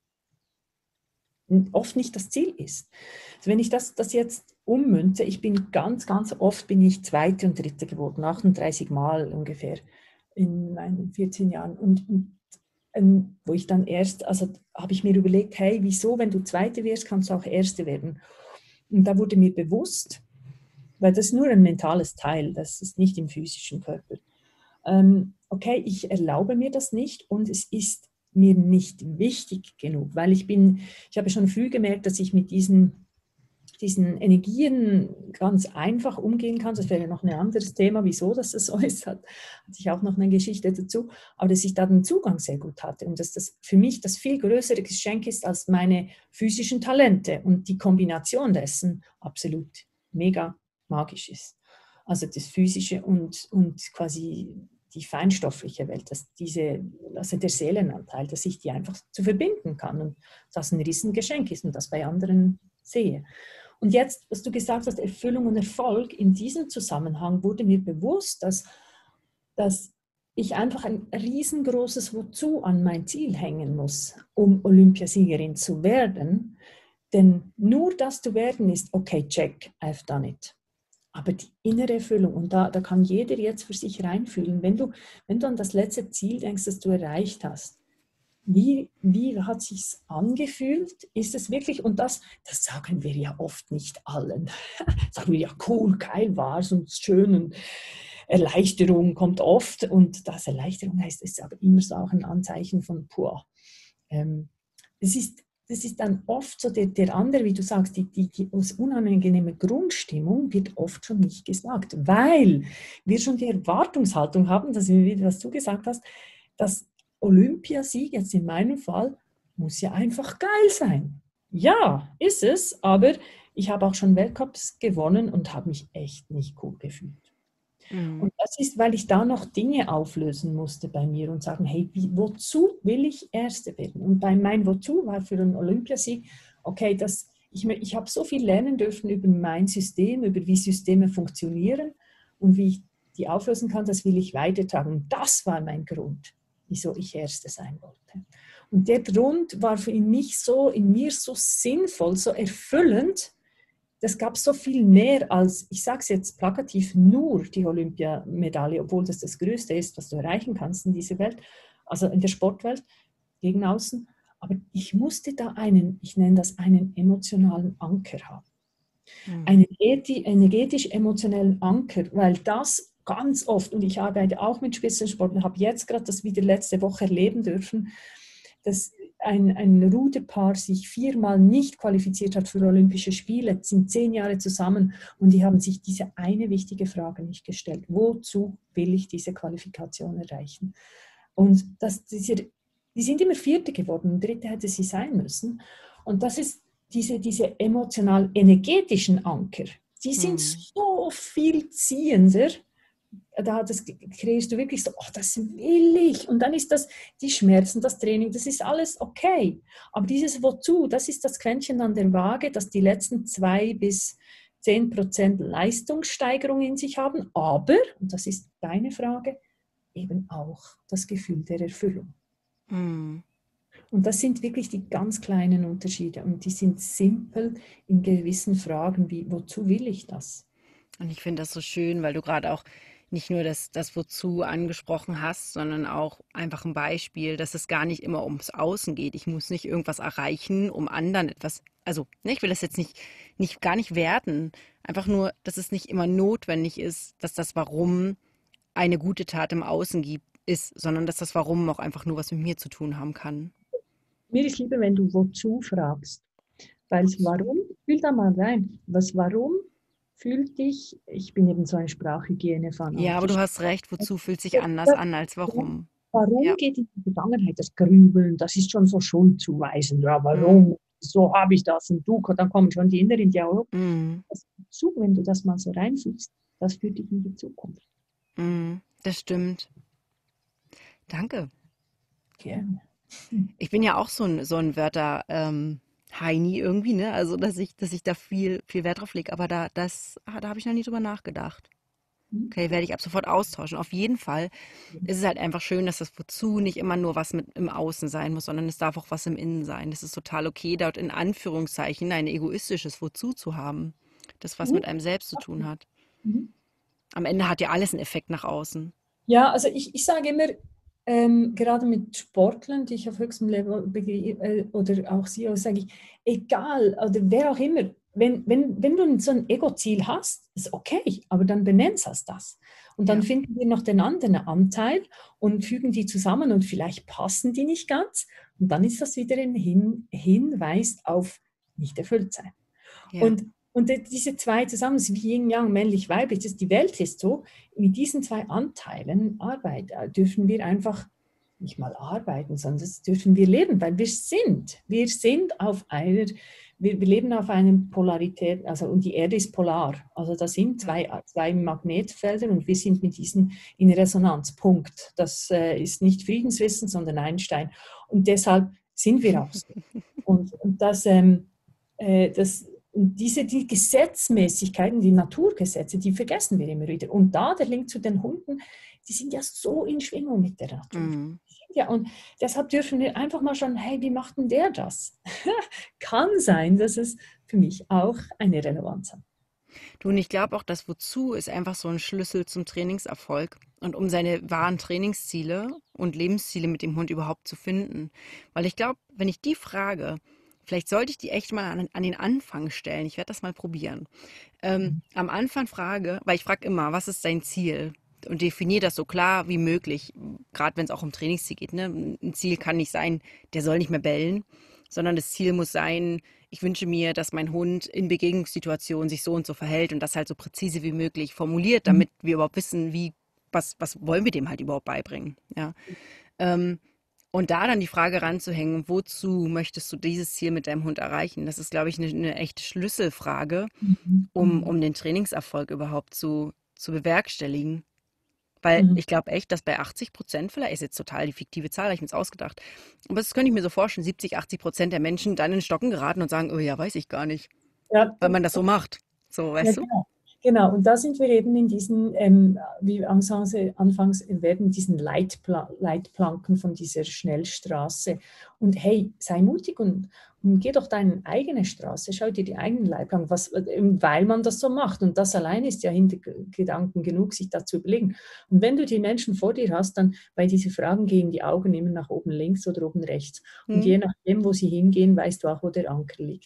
oft nicht das Ziel ist. Also wenn ich das jetzt ummünze, ich bin ganz oft bin ich Zweite und Dritte geworden, 38 Mal ungefähr in meinen 14 Jahren. Und wo ich dann erst, also habe ich mir überlegt, hey, wieso, wenn du Zweite wirst, kannst du auch Erste werden. Und da wurde mir bewusst, weil das ist nur ein mentales Teil, das ist nicht im physischen Körper. Okay, ich erlaube mir das nicht und es ist mir nicht wichtig genug, weil ich habe schon früh gemerkt, dass ich mit diesen Energien ganz einfach umgehen kann. Das wäre noch ein anderes Thema, wieso das so ist, hatte ich auch noch eine Geschichte dazu, aber dass ich da den Zugang sehr gut hatte und dass das für mich das viel größere Geschenk ist als meine physischen Talente und die Kombination dessen absolut mega magisch ist. Also das Physische und quasi die feinstoffliche Welt, also der Seelenanteil, dass ich die einfach zu verbinden kann und das ein Riesengeschenk ist und das bei anderen sehe. Und jetzt, was du gesagt hast, Erfüllung und Erfolg, in diesem Zusammenhang wurde mir bewusst, dass ich einfach ein riesengroßes Wozu an mein Ziel hängen muss, um Olympiasiegerin zu werden. Denn nur das zu werden ist, okay, check, I've done it. Aber die innere Erfüllung, und da kann jeder jetzt für sich reinfühlen, wenn du an das letzte Ziel denkst, das du erreicht hast, wie hat es sich angefühlt? Ist es wirklich, und das sagen wir ja oft nicht allen, sagen wir ja cool, geil war es und schön und Erleichterung kommt oft und das Erleichterung heißt, es ist aber immer so auch ein Anzeichen von pur. Das ist dann oft so, der andere, wie du sagst, die unangenehme Grundstimmung wird oft schon nicht gesagt, weil wir schon die Erwartungshaltung haben, dass wir, was du gesagt hast, dass Olympiasieg, jetzt in meinem Fall, muss ja einfach geil sein. Ja, ist es, aber ich habe auch schon Weltcups gewonnen und habe mich echt nicht cool gefühlt. Und das ist, weil ich da noch Dinge auflösen musste bei mir und sagen, hey, wozu will ich Erste werden? Und bei meinem Wozu war für einen Olympiasieg, okay, ich habe so viel lernen dürfen über mein System, über wie Systeme funktionieren und wie ich die auflösen kann, das will ich weitertragen. Und das war mein Grund, wieso ich Erste sein wollte. Und der Grund war in mir so sinnvoll, so erfüllend. Das gab so viel mehr als, ich sage es jetzt plakativ, nur die Olympiamedaille, obwohl das Größte ist, was du erreichen kannst in dieser Welt, also in der Sportwelt, gegen außen. Aber ich musste da ich nenne das einen emotionalen Anker haben. Einen energetisch-emotionellen Anker, weil das ganz oft, und ich arbeite auch mit Spitzensportlern, habe jetzt gerade das wieder letzte Woche erleben dürfen, dass ein Ruderpaar sich 4-mal nicht qualifiziert hat für Olympische Spiele, sind 10 Jahre zusammen und die haben sich diese eine wichtige Frage nicht gestellt. Wozu will ich diese Qualifikation erreichen? Und die sind immer Vierte geworden, Dritte hätte sie sein müssen. Und das ist diese emotional-energetischen Anker, die sind so viel ziehender. Das kreierst du wirklich so, oh, das will ich. Und dann ist das die Schmerzen, das Training, das ist alles okay. Aber dieses Wozu, das ist das Quäntchen an der Waage, dass die letzten 2 bis 10% Leistungssteigerung in sich haben. Aber, und das ist deine Frage, eben auch das Gefühl der Erfüllung. Und das sind wirklich die ganz kleinen Unterschiede. Und die sind simpel in gewissen Fragen wie, wozu will ich das?
Und ich finde das so schön, weil du gerade auch nicht nur das Wozu angesprochen hast, sondern auch einfach ein Beispiel, dass es gar nicht immer ums Außen geht. Ich muss nicht irgendwas erreichen, um anderen etwas, also ne, ich will das jetzt gar nicht werten, einfach nur, dass es nicht immer notwendig ist, dass das Warum eine gute Tat im Außen ist, sondern dass das Warum auch einfach nur was mit mir zu tun haben kann.
Mir ist lieber, wenn du wozu fragst, weil das Warum, fühl da mal rein, was Warum fühlt dich, ich bin eben so ein Sprachhygiene-Fan.
Ja, aber du hast recht, wozu fühlt sich anders an als warum?
Warum
Ja.
geht in die Vergangenheit das Grübeln, das ist schon so schuldzuweisend. Ja, warum? So habe ich das und du, dann kommen schon die inneren Dialoge. Wozu, wenn du das mal so reinfühlst, Das führt dich in die Zukunft.
Das stimmt. Danke.
Gerne.
Ich bin ja auch so ein Wörter, Heini irgendwie, ne? Also, dass ich da viel Wert drauf lege. Aber da habe ich noch nie drüber nachgedacht. Okay, werde ich ab sofort austauschen. Auf jeden Fall ist es halt einfach schön, dass das Wozu nicht immer nur was mit im Außen sein muss, sondern es darf auch was im Innen sein. Das ist total okay, dort in Anführungszeichen ein egoistisches Wozu zu haben. Das, was
Mhm.
mit einem selbst zu tun hat.
Mhm.
Am Ende hat ja alles einen Effekt nach außen.
Ja, also ich sage immer, gerade mit Sportlern, die ich auf höchstem Level oder auch CEOs, sage ich, egal, oder wer auch immer, wenn du so ein Ego-Ziel hast, ist okay, aber dann benenn's als das. Und dann
Ja.
finden wir noch den anderen Anteil und fügen die zusammen und vielleicht passen die nicht ganz. Und dann ist das wieder ein Hinweis auf nicht erfüllt sein.
Ja.
Und diese zwei zusammen, das ist wie Yin Yang, männlich, weiblich, die Welt ist so, mit diesen zwei Anteilen dürfen wir einfach nicht mal arbeiten, sondern das dürfen wir leben, weil wir sind auf einer, wir leben auf einer Polarität, also und die Erde ist polar, also da sind
Ja.
zwei Magnetfelder und wir sind mit diesen in Resonanz, Punkt. Das ist nicht Friedenswissen, sondern Einstein und deshalb sind wir auch so. Und die Gesetzmäßigkeiten, die Naturgesetze, die vergessen wir immer wieder. Und da der Link zu den Hunden, die sind ja so in Schwingung mit der Natur.
Mhm.
Ja, und deshalb dürfen wir einfach mal schauen, hey, wie macht denn der das? Kann sein, dass es für mich auch eine Relevanz hat.
Du, und ich glaube auch, das Wozu ist einfach so ein Schlüssel zum Trainingserfolg und um seine wahren Trainingsziele und Lebensziele mit dem Hund überhaupt zu finden. Weil ich glaube, wenn ich die frage, vielleicht sollte ich die echt mal an den Anfang stellen. Ich werde das mal probieren. Am Anfang frage, weil ich frage immer, was ist dein Ziel? Und definiere das so klar wie möglich, gerade wenn es auch um Trainingsziel geht. Ne? Ein Ziel kann nicht sein, der soll nicht mehr bellen, sondern das Ziel muss sein, ich wünsche mir, dass mein Hund in Begegnungssituationen sich so und so verhält und das halt so präzise wie möglich formuliert, damit wir überhaupt wissen, was wollen wir dem halt überhaupt beibringen. Ja? Ähm, und da dann die Frage ranzuhängen, wozu möchtest du dieses Ziel mit deinem Hund erreichen? Das ist, glaube ich, eine echte Schlüsselfrage,
Mhm.
um den Trainingserfolg überhaupt zu bewerkstelligen. Weil
Mhm.
ich glaube echt, dass bei 80%, vielleicht ist jetzt total die fiktive Zahl, habe ich mir jetzt ausgedacht, aber das könnte ich mir so vorstellen, 70, 80% der Menschen dann in den Stocken geraten und sagen, oh ja, weiß ich gar nicht,
Ja,
weil man das so macht. So,
ja,
weißt du?
genau. Genau, und da sind wir eben in diesen, wie anfangs werden, diesen Leitplanken von dieser Schnellstraße. Und hey, sei mutig und geh doch deine eigene Straße, schau dir die eigenen Leitplanken, weil man das so macht. Und das allein ist ja Hintergedanken genug, sich dazu überlegen. Und wenn du die Menschen vor dir hast, dann bei diesen Fragen gehen die Augen immer nach oben links oder oben rechts. Und
Hm?
je nachdem, wo sie hingehen, weißt du auch, wo der Anker liegt.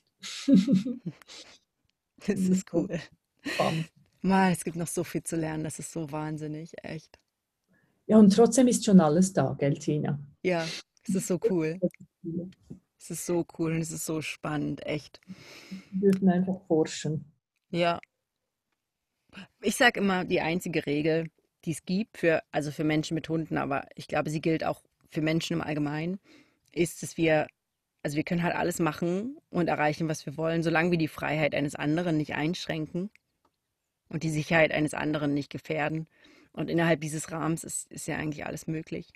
Das ist cool.
Spannend.
Mal, es gibt noch so viel zu lernen, das ist so wahnsinnig, echt.
Ja, und trotzdem ist schon alles da, gell, Tina?
Ja, es ist so cool. Es ist so cool und es ist so spannend, echt.
Wir dürfen einfach forschen.
Ja, ich sage immer, die einzige Regel, die es gibt also für Menschen mit Hunden, aber ich glaube, sie gilt auch für Menschen im Allgemeinen, ist, also wir können halt alles machen und erreichen, was wir wollen, solange wir die Freiheit eines anderen nicht einschränken und die Sicherheit eines anderen nicht gefährden. Und innerhalb dieses Rahmens ist ja eigentlich alles möglich.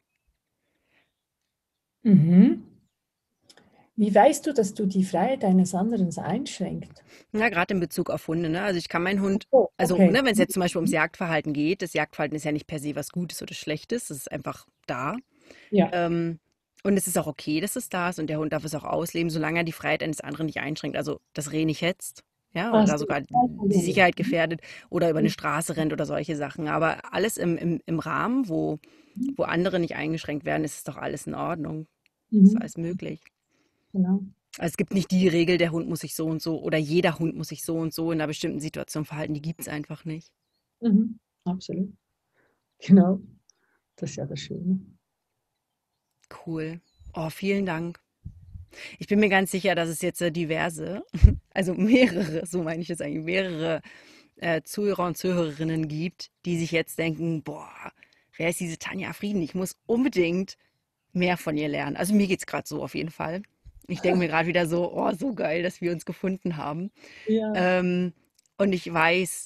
Mhm. Wie weißt du, dass du die Freiheit eines anderen einschränkt?
Ja, gerade in Bezug auf Hunde, ne? Also ich kann meinen Hund,
Oh,
also
okay.
ne, wenn es jetzt zum Beispiel ums Jagdverhalten geht, das Jagdverhalten ist ja nicht per se was Gutes oder Schlechtes, das ist einfach da.
Ja.
Ähm, und es ist auch okay, dass es da ist und der Hund darf es auch ausleben, solange er die Freiheit eines anderen nicht einschränkt. Also das Reh nicht hetzt, ja, oder da
Also,
sogar die Sicherheit gefährdet oder über eine Straße rennt oder solche Sachen. Aber alles im Rahmen, wo andere nicht eingeschränkt werden, ist es doch alles in Ordnung. Ist
mhm.
alles möglich.
Genau.
Also es gibt nicht die Regel, der Hund muss sich so und so oder jeder Hund muss sich so und so in einer bestimmten Situation verhalten. Die gibt es einfach nicht.
Mhm. Absolut. Genau. Das ist ja das Schöne.
Cool. Oh, vielen Dank. Ich bin mir ganz sicher, dass es jetzt diverse, also mehrere, so meine ich es eigentlich, mehrere Zuhörer und Zuhörerinnen gibt, die sich jetzt denken, boah, wer ist diese Tanja Frieden? Ich muss unbedingt mehr von ihr lernen. Also mir geht es gerade so auf jeden Fall. Ich denke mir gerade wieder so, oh, so geil, dass wir uns gefunden haben.
Ja.
Ähm, und ich weiß,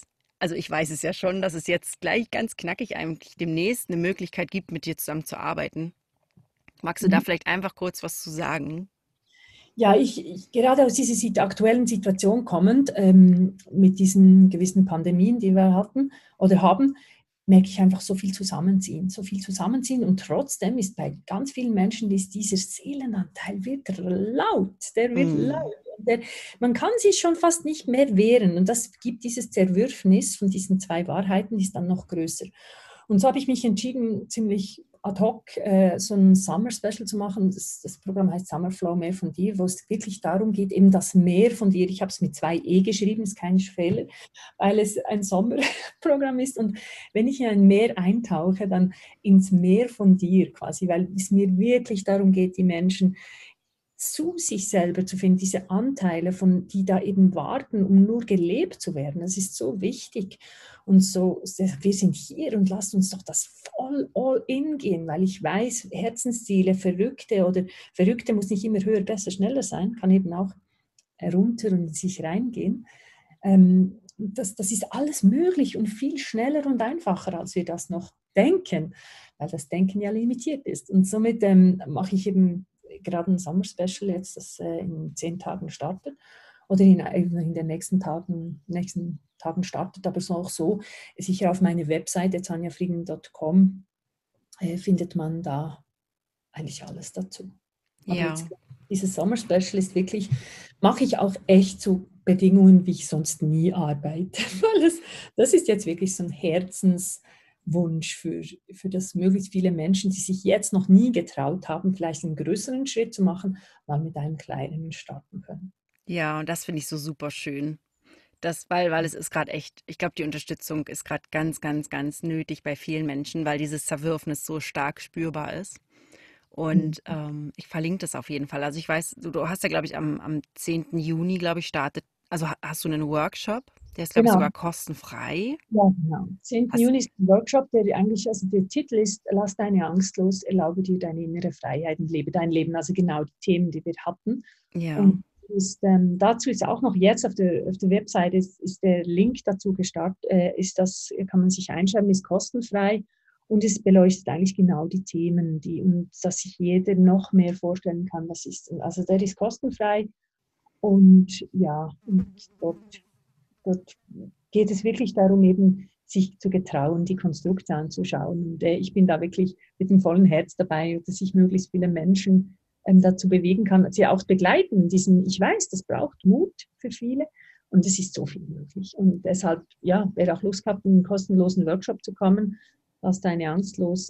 also ich weiß es ja schon, dass es jetzt gleich ganz knackig eigentlich demnächst eine Möglichkeit gibt, mit dir zusammen zu arbeiten. Magst du da
Mhm.
vielleicht einfach kurz was zu sagen?
Ja, gerade aus dieser aktuellen Situation kommend, mit diesen gewissen Pandemien, die wir hatten oder haben, merke ich einfach so viel zusammenziehen und trotzdem ist bei ganz vielen Menschen dieser Seelenanteil wird laut, der wird laut.
Mm.
Der, man kann sich schon fast nicht mehr wehren und das gibt dieses Zerwürfnis von diesen zwei Wahrheiten, ist dann noch größer. Und so habe ich mich entschieden, ziemlich ad hoc so ein Summer Special zu machen. Das Programm heißt Summer Flow, mehr von dir, wo es wirklich darum geht, eben das Mehr von dir. Ich habe es mit 2 E geschrieben, ist kein Fehler, weil es ein Sommerprogramm ist. Und wenn ich in ein Meer eintauche, dann ins Meer von dir quasi, weil es mir wirklich darum geht, die Menschen zu sich selber zu finden, diese Anteile, die da eben warten, um nur gelebt zu werden. Das ist so wichtig. Und so, wir sind hier und lasst uns doch das voll all in gehen, weil ich weiß, Herzensziele, Verrückte muss nicht immer höher, besser, schneller sein, kann eben auch runter und in sich reingehen. Das ist alles möglich und viel schneller und einfacher, als wir das noch denken, weil das Denken ja limitiert ist. Und somit mache ich eben gerade ein Summer Special jetzt, das in 10 Tagen startet oder in den nächsten Tagen startet, aber so auch so, sicher auf meiner Webseite tanjafrieden.com findet man da eigentlich alles dazu. Aber
Ja.
jetzt dieses Summer Special ist wirklich, mache ich auch echt zu Bedingungen, wie ich sonst nie arbeite. Weil das ist jetzt wirklich so ein Herzenswunsch für das möglichst viele Menschen, die sich jetzt noch nie getraut haben, vielleicht einen größeren Schritt zu machen, mal mit einem kleineren starten können.
Ja, und das finde ich so super schön. Weil es ist gerade echt, ich glaube, die Unterstützung ist gerade ganz, ganz, ganz nötig bei vielen Menschen, weil dieses Zerwürfnis so stark spürbar ist.
Mhm.
Und ich verlinke das auf jeden Fall. Also ich weiß, du hast ja, glaube ich, am 10. Juni, glaube ich, startet. Also hast du einen Workshop? Der ist, glaube ich,
Genau.
sogar kostenfrei.
Ja, genau. 10.
Hast,
Juni ist ein Workshop, der eigentlich, also der Titel ist, lass deine Angst los, erlaube dir deine innere Freiheit und lebe dein Leben. Also genau die Themen, die wir hatten.
ja.
Und dazu ist auch noch jetzt auf der Webseite ist der Link dazu gestartet, kann man sich einschreiben, ist kostenfrei und es beleuchtet eigentlich genau die Themen, und dass sich jeder noch mehr vorstellen kann, was ist. Also der ist kostenfrei und ja, und dort geht es wirklich darum, eben sich zu getrauen, die Konstrukte anzuschauen. Und ich bin da wirklich mit dem vollen Herz dabei, dass ich möglichst viele Menschen dazu bewegen kann, sie auch begleiten. Ich weiß, das braucht Mut für viele und es ist so viel möglich. Und deshalb, ja, wer auch Lust hat, in einen kostenlosen Workshop zu kommen, lass deine Angst los.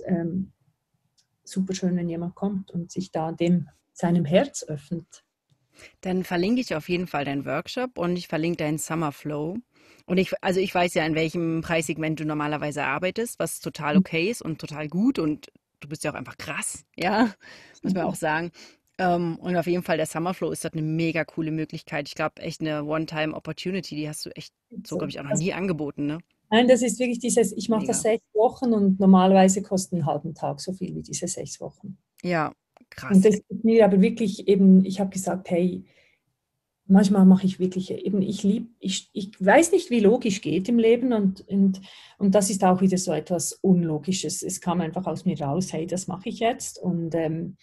Super schön, wenn jemand kommt und sich da seinem Herz öffnet.
Dann verlinke ich auf jeden Fall deinen Workshop und ich verlinke deinen Summer Flow. Und also ich weiß ja, in welchem Preissegment du normalerweise arbeitest, was total okay ist und total gut. Und du bist ja auch einfach krass, ja, muss man auch sagen. Und auf jeden Fall der Summer Flow ist dort eine mega coole Möglichkeit. Ich glaube, echt eine One-Time-Opportunity, die hast du echt so, glaube
So.
ich, auch noch nie angeboten, ne?
Nein, das ist wirklich ich mache das
Mega.
6 Wochen und normalerweise kostet einen halben Tag so viel wie diese 6 Wochen.
Ja,
Und
krass.
das ist mir aber wirklich eben, ich habe gesagt, hey, manchmal mache ich wirklich eben, ich weiß nicht, wie logisch geht im Leben und das ist auch wieder so etwas Unlogisches. Es kam einfach aus mir raus, hey, das mache ich jetzt. Und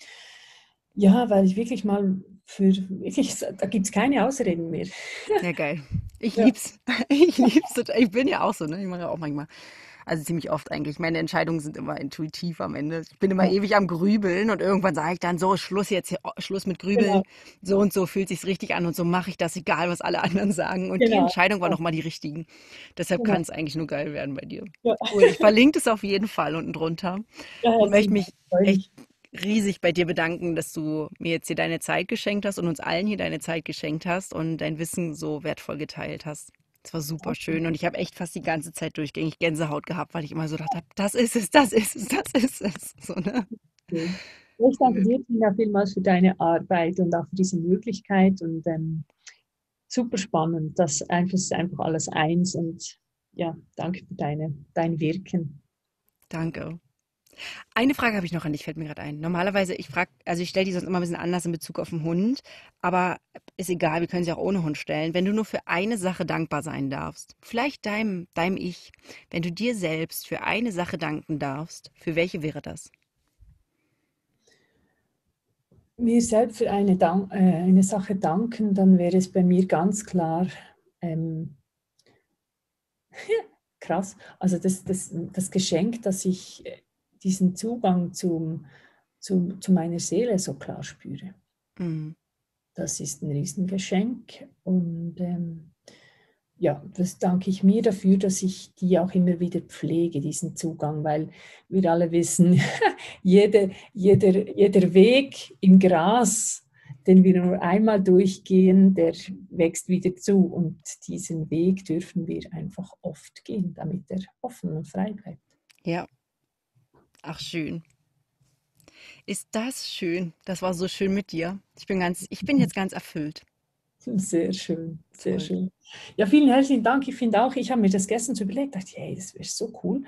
ja, weil ich wirklich mal wirklich, da gibt es keine Ausreden mehr.
Ja, geil. Ich
Ja,
lieb's. Ich lieb's total. Ich bin ja auch so, ne? Ich mache ja auch manchmal, also ziemlich oft eigentlich. Meine Entscheidungen sind immer intuitiv am Ende. Ich bin immer
ja,
ewig am Grübeln und irgendwann sage ich dann so, Schluss jetzt, hier, Schluss mit Grübeln.
genau,
So und so fühlt sich's richtig an und so mache ich das, egal was alle anderen sagen. Und die
genau,
Entscheidung war
ja,
nochmal die richtigen. Deshalb
genau.
kann es eigentlich nur geil werden bei dir.
Ja,
Cool. Ich verlinke das auf jeden Fall unten drunter
ja,
und möchte
herzlichen Dank,
mich
freue
echt
mich.
riesig bei dir bedanken, dass du mir jetzt hier deine Zeit geschenkt hast und uns allen hier deine Zeit geschenkt hast und dein Wissen so wertvoll geteilt hast. Es war super schön und ich habe echt fast die ganze Zeit durchgängig Gänsehaut gehabt, weil ich immer so dachte, das ist es, das ist es, das ist es. So, ne?
Okay. Ich danke dir, Tina, vielmals für deine Arbeit und auch für diese Möglichkeit und super spannend. Ist einfach alles eins und ja, danke für dein Wirken.
Danke. Eine Frage habe ich noch an dich, fällt mir gerade ein. Normalerweise, also ich stelle die sonst immer ein bisschen anders in Bezug auf den Hund, aber ist egal, wir können sie auch ohne Hund stellen, wenn du nur für eine Sache dankbar sein darfst, vielleicht deinem Ich, wenn du dir selbst für eine Sache danken darfst, für welche wäre das?
Mir selbst für eine Sache danken, dann wäre es bei mir ganz klar, ähm, krass, also das Geschenk, dass ich diesen Zugang zu meiner Seele so klar spüre.
Mhm.
Das ist ein Riesengeschenk und ja, das danke ich mir dafür, dass ich die auch immer wieder pflege, diesen Zugang, weil wir alle wissen, jeder Weg im Gras, den wir nur einmal durchgehen, der wächst wieder zu und diesen Weg dürfen wir einfach oft gehen, damit er offen und frei bleibt.
Ja, ach schön. Ist das schön? Das war so schön mit dir. Ich bin jetzt ganz erfüllt.
Sehr schön, sehr
Toll.
schön. Ja, vielen herzlichen Dank. Ich finde auch, ich habe mir das gestern so überlegt, dachte, hey, das wäre so cool.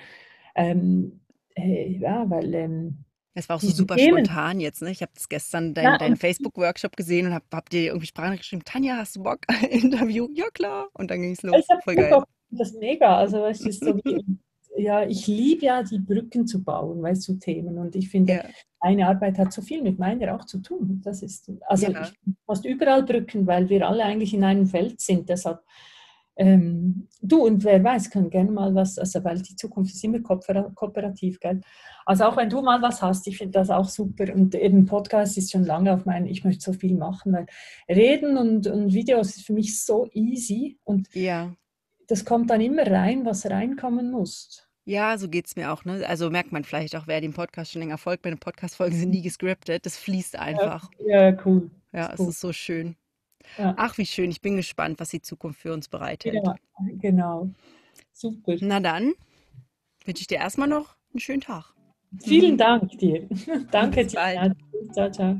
Ja, weil
Es war auch so
diese
super
Themen,
spontan jetzt, ne? Ich habe das gestern
ja,
deinen Facebook-Workshop gesehen und hab dir irgendwie Sprache geschrieben, Tanja, hast du Bock? Interview? Ja, klar. Und dann ging es
ich
los.
habe
Voll
super,
geil.
das ist mega. Also es ist so wie, ja, ich liebe ja die Brücken zu bauen, weißt du, Themen. Und ich finde,
Ja,
eine Arbeit hat so viel mit meiner auch zu tun. Das ist, also
ja,
ich fast überall Brücken, weil wir alle eigentlich in einem Feld sind. Deshalb, du und wer weiß, können gerne mal was, also weil die Zukunft ist immer kooperativ, gell? Also auch wenn du mal was hast, ich finde das auch super. Und eben Podcast ist schon lange auf meinen, ich möchte so viel machen, weil Reden und Videos ist für mich so easy und
ja.
das kommt dann immer rein, was reinkommen muss.
Ja, so geht's mir auch, ne? Also merkt man vielleicht auch, wer den Podcast schon länger folgt, meine Podcast-Folgen sind nie gescriptet. Das fließt
Ja,
einfach.
ja, cool.
Ja,
Ist
es
cool.
ist so schön.
Ja,
Ach, wie schön. Ich bin gespannt, was die Zukunft für uns bereithält.
ja, genau. Super.
Na dann wünsche ich dir erstmal noch einen schönen Tag.
Vielen Dank dir. Danke,
Bis bald.
Tina. Ciao, ciao.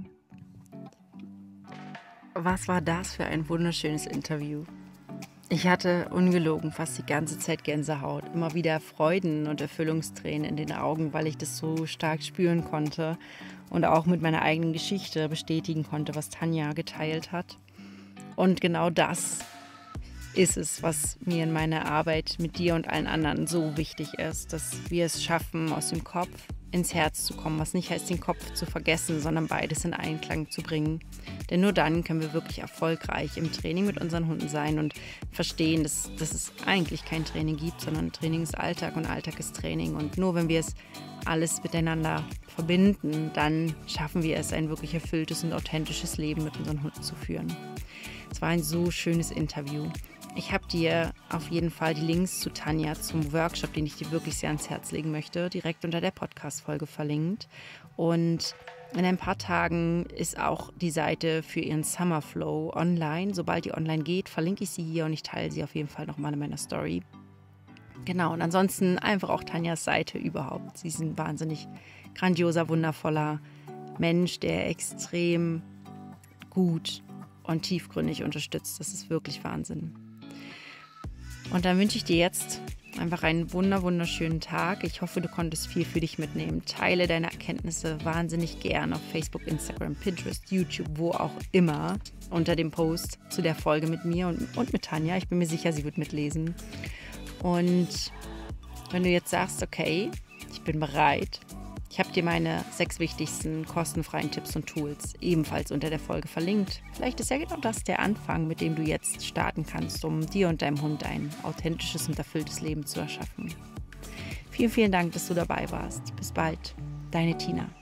Was war das für ein wunderschönes Interview? Ich hatte ungelogen fast die ganze Zeit Gänsehaut, immer wieder Freuden und Erfüllungstränen in den Augen, weil ich das so stark spüren konnte und auch mit meiner eigenen Geschichte bestätigen konnte, was Tanja geteilt hat. Und genau das ist es, was mir in meiner Arbeit mit dir und allen anderen so wichtig ist, dass wir es schaffen, aus dem Kopf ins Herz zu kommen, was nicht heißt, den Kopf zu vergessen, sondern beides in Einklang zu bringen. Denn nur dann können wir wirklich erfolgreich im Training mit unseren Hunden sein und verstehen, dass es eigentlich kein Training gibt, sondern Training ist Alltag und Alltag ist Training. Und nur wenn wir es alles miteinander verbinden, dann schaffen wir es, ein wirklich erfülltes und authentisches Leben mit unseren Hunden zu führen. Es war ein so schönes Interview. Ich habe dir auf jeden Fall die Links zu Tanja zum Workshop, den ich dir wirklich sehr ans Herz legen möchte, direkt unter der Podcast-Folge verlinkt. Und in ein paar Tagen ist auch die Seite für ihren Summerflow online. Sobald die online geht, verlinke ich sie hier und ich teile sie auf jeden Fall nochmal in meiner Story. Genau, und ansonsten einfach auch Tanjas Seite überhaupt. Sie ist ein wahnsinnig grandioser, wundervoller Mensch, der extrem gut und tiefgründig unterstützt. Das ist wirklich Wahnsinn. Und dann wünsche ich dir jetzt einfach einen wunderschönen Tag. Ich hoffe, du konntest viel für dich mitnehmen. Teile deine Erkenntnisse wahnsinnig gern auf Facebook, Instagram, Pinterest, YouTube, wo auch immer, unter dem Post zu der Folge mit mir und mit Tanja. Ich bin mir sicher, sie wird mitlesen. Und wenn du jetzt sagst, okay, ich bin bereit, ich habe dir meine 6 wichtigsten kostenfreien Tipps und Tools ebenfalls unter der Folge verlinkt. Vielleicht ist ja genau das der Anfang, mit dem du jetzt starten kannst, um dir und deinem Hund ein authentisches und erfülltes Leben zu erschaffen. Vielen Dank, dass du dabei warst. Bis bald, deine Tina.